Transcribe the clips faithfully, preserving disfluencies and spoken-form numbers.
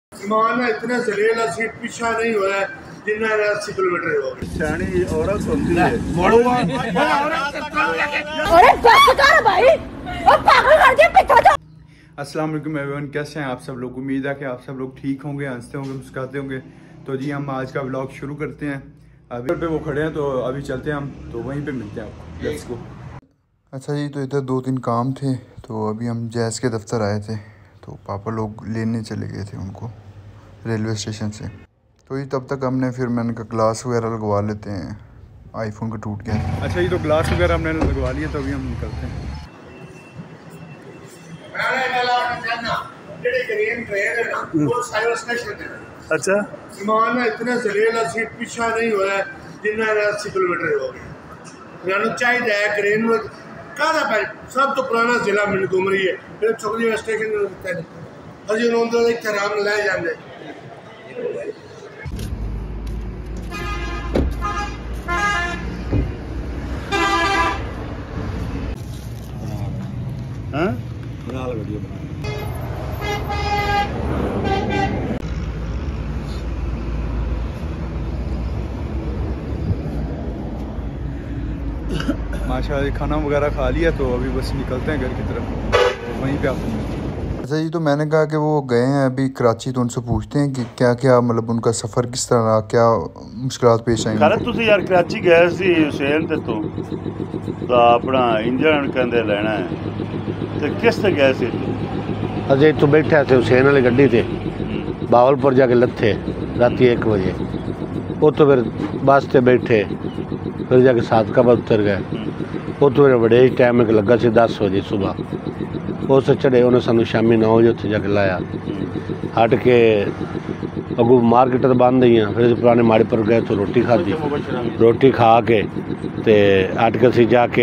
ईमान इतने जलील असी पीछा नहीं होया जिन्ना अस्सी किलोमीटर हो गए। सियानी औरत होती है। अस्सलाम वालेकुम एवरीवन, कैसे हैं आप सब लोग। उम्मीद है कि आप सब लोग ठीक होंगे, हंसते होंगे, मुस्कुराते होंगे। तो जी हम आज का व्लॉग शुरू करते हैं। अभी पे वो खड़े हैं तो अभी चलते हैं हम, तो वहीं पे मिलते हैं आपको। Let's go. अच्छा जी, तो इधर दो तीन काम थे तो अभी हम जैज़ के दफ्तर आए थे, तो पापा लोग लेने चले गए थे उनको रेलवे स्टेशन से। तो ये तब तक हमने फिर मैंने कहा ग्लास वगैरह लगवा लेते हैं, आईफोन का टूट गया। अच्छा ये तो ग्लास वगैरह हमने लगवा लिया, तो अभी हम निकलते हैं। अच्छा ईमान इतने जलील असी पीछा नहीं होया जिन्ना अस्सी किलोमीटर हो गए। चाहिए क्रेन कहना सब तो पुराना जिला मिल घूम रही है, फिर चौकड़ी स्टेशन अजी उन्होंने इतने आराम लै जाते। हाँ बना लो वीडियो बना। माशाल्लाह खाना वगैरह खा लिया, तो अभी बस निकलते हैं घर की तरफ, वहीं पे आपको मिलते हैं। अच्छा जी, तो मैंने कहा कि वो गए हैं अभी कराची, तो उनसे पूछते हैं कि क्या क्या मतलब उनका सफ़र किस तरह रहा, क्या मुश्किलात पेश आई। खैर तुम यार कराची गए सी हुसैन ते तू तो अपना इंजन कहते लेना है, तो किस ते गए सी? अजे इतों बैठे थे हुसैन वाली गड्डी थे, बावलपुर जाके लथे रात एक बजे, वो तो फिर बस से बैठे, फिर जाके सादकाबाद उतर गए। वो तो मेरे बड़े ही टाइम एक लगा सी दस बजे सुबह, उस चढ़े उन्हें सानू शामी नौ बजे उत्थे जाके लाया। हट के अगू मार्केट तो बंद ही, फिर पुराने माड़े पर गए तो रोटी खाधी, रोटी खा के ते हट के असी जाके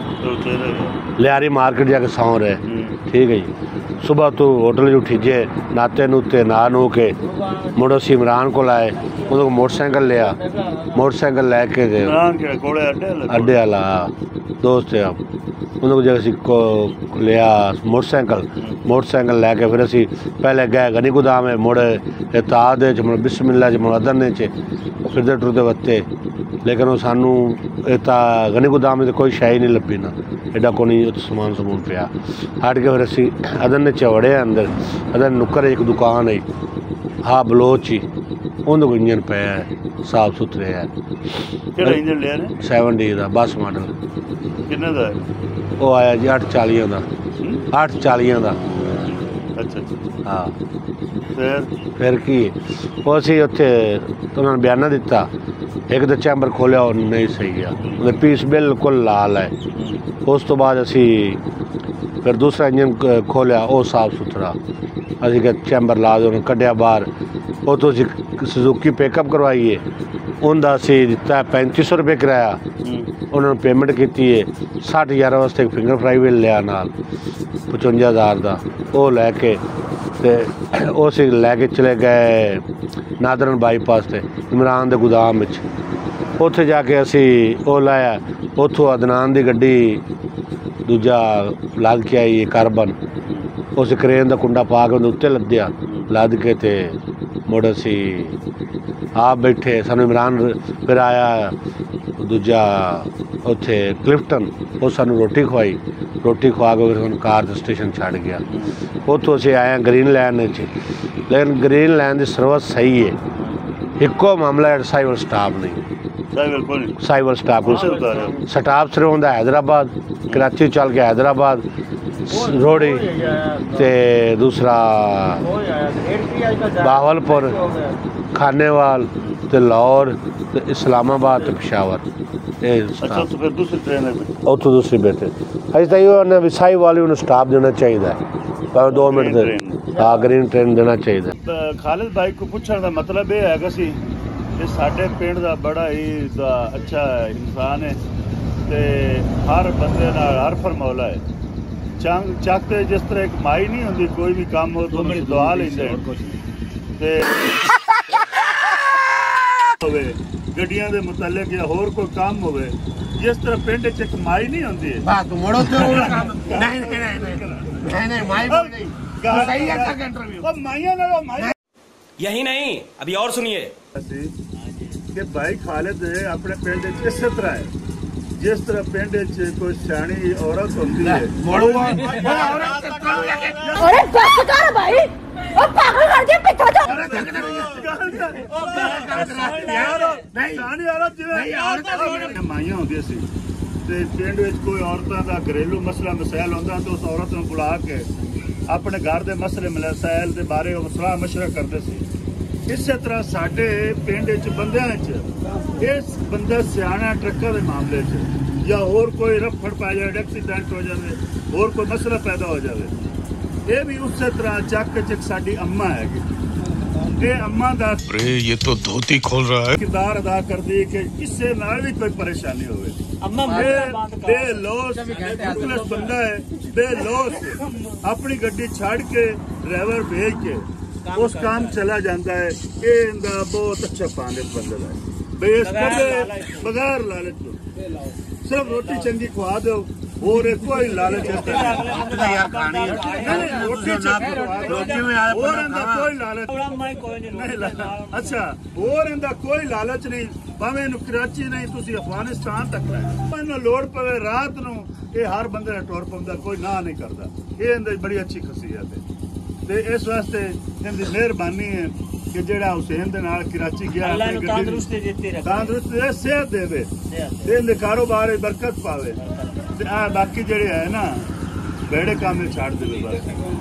लियारी मार्केट जाके सौ रहे। ठीक है जी, सुबह तो होटल जो उठीजे नाते नूते ना नू के मुड़ असी इमरान को आए, उन्होंने मोटरसाइकिल लिया, मोटरसाइकिल लैके अड्डे वाला दोस्त है उन्होंने जगह को लिया मोटरसाइकिल मोटरसाइकिल लैके फिर असी पहले गए गनी गोदाम है, मुड़ ताद मुड़ बिस्मिल्लाह च मुड़ अदन च फिरदे टुरदे वत्ते, लेकिन वो सानू इता गनी गोदाम में तो कोई शाही नहीं लभी ना, एडा को नहीं समान समून पिया। हट के फिर असी अदन च वड़े अंदर, अदन नुक्कर एक दुकान है हाँ बलोच ही, उन्हें कोई इंजन पे है साफ सुथरे है। इंजन लिया ने सैवन डी का बस मॉडल किन्ने दा? वो आया जी अठ चालियां का, अठ चालियां का। अच्छा हाँ फिर फिर की वो असी उत्थे उन्होंने बयाना दिता, एक तो चैम्बर खोलिया और नहीं सही है, उन्हें पीस बिल्कुल लाल है। उस तो बाद असी फिर दूसरा इंजन खोलिया, वो साफ सुथरा, असी क्या चैम्बर ला दे कढ़िया बाहर। वो तो सुजुकी पिकअप करवाइए, उनका असी दिता पैंती सौ रुपये किराया, उन्होंने पेमेंट की है सठ हज़ार वास्ते एक फिंगर फ्राई भी लिया नाल पचवंजा हज़ार का, वो लैके तो उस लैके चले गए नादरन बाईपास से इमरान के गोदाम में, उत्थे जाके असी वो लाया, उतों अदनान की गड्डी दूजा लद के आई कार्बन, उस क्रेन का कुंडा पा के उत्ते लद्या, लद के ते मुड़ असी आप बैठे, सानू इमरान फिर आया दूजा उत्थे क्लिफ्टन, वो सानू रोटी खवाई, रोटी खवा के फिर कार स्टेशन छड़ गया। उतों असी आए ग्रीन लैंड च, लेकिन ग्रीन लैंड की सर्विस सही है, एको मामला है साइबर स्टाफ नहीं, साइबर स्टाफ स्टाफ सिर्फ होंदा हैदराबाद, कराची चल के हैदराबाद रोड़ी ते दूसरा बावलपुर खानेवाल ते लाहौर ते इस्लामाबाद ते पेशावर। अच्छा तो फिर दूसरी ट्रेन है, उतो दूसरी बैठे अभी तो ये विसाई वाली उन्हें स्टाफ देना चाहिए, पर दो मिनट हाँ ग्रीन ट्रेन देना चाहिए। खालिद भाई को पूछने का मतलब ये है कि ये साडे पिंड का बड़ा ही अच्छा इंसान है, ते हर बंदे नाल हर फरमौला है, चंग चकते जिस तरह एक माई नहीं होंगी, कोई भी काम हो तो दुआ लेंदे ते होवे गड्डियां दे मुतल्लिक या होर कोई काम होवे, जिस तरह पिंड च एक माई नहीं होंदी है। बात मोड़ो तो नहीं नहीं नहीं नहीं नहीं माई बोल नहीं सही है का इंटरव्यू ओ माईया ना माई यही नहीं, अभी और सुनिए कि भाई खालिद अपने पिंड इस तरह है जिस तरह पिंड कोई सियाणी औरत होती है। अरे बस कर भाई, ओ पागल कर दिया पिता तो माइया होंदी सी ते पिंड विच कोई औरतां दा घरेलू मसला मसैल होंदा तो उस औरत नूं बुला के अपने घर दे मसले मसैल दे बारे सलाह मशवरा करदे सी। इस तरह साडे पिंड च बंदियां च इस बंदा सियाणा ट्रक्कां दे मामले च या होर कोई रफड़ पै जाए, एक्सीडेंट हो जाए, होर कोई मसला पैदा हो जाए, ये भी उस तरह चक च साडी अम्मा है ये अम्मा दा ये तो धोती खोल रहा है किरदार अदा कर दी कि किसी नाल भी कोई परेशानी होवे। बेलोस बंदा है, बेलोस अपनी गड्डी छड़ के ड्राइवर भेज के उस काम चला जाता है। ये इंदा बहुत अच्छा पाने बंदा है बेस कदे बगैर लालच सिर्फ रोटी चंगी खवा दो और कोई लालच रोटी कोई लालच अच्छा और इंदा कोई लालच नहीं भावे कराची नहीं तुसी अफगानिस्तान तक लै लोड़ पवे रात नू ये हर बंदे टुर पाउंदा कोई ना नहीं करता। ये इंदी बड़ी अच्छी खसीयत है ते इस वास्ते इनकी मेहरबानी है कि जेड़ा हुसैन दे नाल कराची गया तंदुरुस्ती सेहत देवे इनके कारोबार बरकत पावे बाकी जेड़े है ना बेड़े काम छाड़ देवे बस।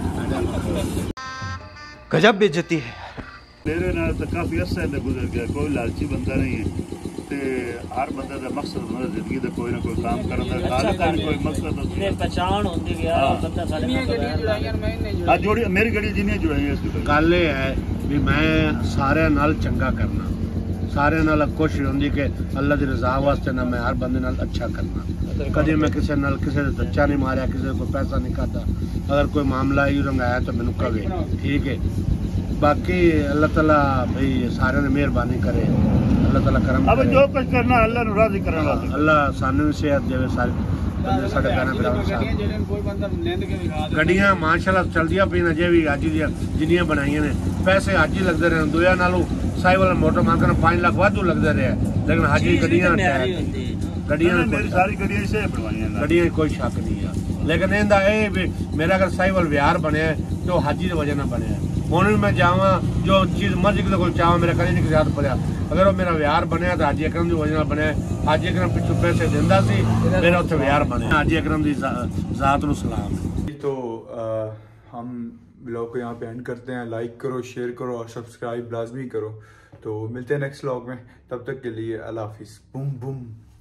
गजब बेइज्जती है। मेरे नाल तो काफी अरसा गुजर गया, कोई लालची बंदा नहीं है ते हर बंदे दा मकसद होंदा जिंदगी दा कोई ना कोई काम करन दा खालिद दा कोई मकसद होंदा पहचान होंदी गया बंदा सारे आ जोड़ी मेरी गड़ी जिन्नी जुड़ाई है इसकी गल ये है भी मैं सारे नाल चंगा करना, सारे नाल कोशिश होंदी कि अल्लाह दी रजा वास्ते ना मैं हर बंदे नाल अच्छा करना। कभी मैं किसी नाल किसी ने बच्चा नहीं मारिया, किसी को पैसा नहीं खाता, अगर कोई मामला यू रंगाया तो मैनू कवे ठीक है। बाकी अल्लाह ताला भाई सारे ने मेहरबानी करे, अल्लाह ताला करम अब जो कुछ करना अल्लाह नू राजी करन वास्ते अल्लाह सानू भी सेहत देवे सारे बंदे साडे कहना फिर गड्डियां माशाल्लाह चलदियां पईयां जे भी अज दी जिन्नियां बनाईयां ने पैसे अज ही लगदे रहे दोया नालों साई वाला मोटर मार्केट में पांच लाख वाधू लगदे रहे लेकिन अज ही गड्डियां गड्डियां मेरी सारी गड्डियां इसे बनवाईयां गड्डियां कोई शक नहीं है लेकिन इहदा ए मेरा अगर साई वाल विहार बनया तो हाजी की वजह ना बनया। हुण भी मैं जावा जो चीज़ मर्जी किसी को चाहवा मेरा कभी नहीं किसी हाथ पड़िया, अगर वो मेरा विहार बनया तो हाजी अकरम की वजह बनया। हाजी अकरम पिछू पैसे दिंदा सी मेरा उत्थे विहार बनया। हाजी अकरम की जात नूं सलाम। तो आ, हम ब्लॉग को यहाँ पे एंड करते हैं। लाइक करो, शेयर करो और सब्सक्राइब लाजमी करो। तो मिलते हैं नेक्स्ट व्लॉग में, तब तक के लिए अल्लाह हाफिज़। Boom boom.